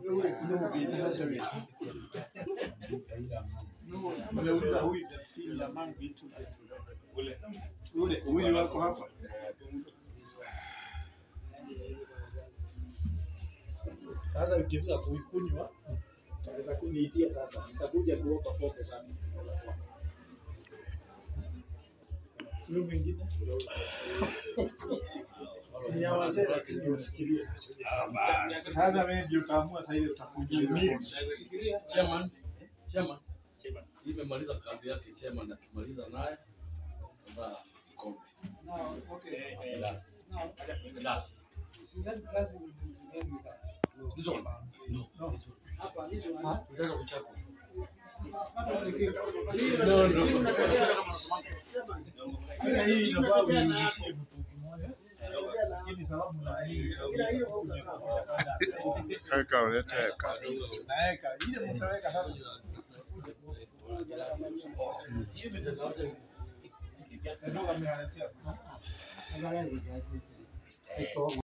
Unauliza who is FC among vitu ule huyu wako hapa. Sasa ukifika kuikunywa utaweza kuniitia sasa. Nitakuja kuopa pote sasa. Huyu mwingine ni wazee lakini unafikiria. Sasa wewe ndio utaamua sasa ile utakuja mimi. Chairman. Nimemaliza kazi yake chairman, akimaliza naye ndio kombe. Now, okay. Glass. Glass will end with us. This one? No. Hapa hizo Nataka kuchapa. No. Hii inafaa uirudishie mtu mmoja. Lakini sababu na hii Eka uleta eka. naeka ile mtaweka sasa. Ndio amewaletea.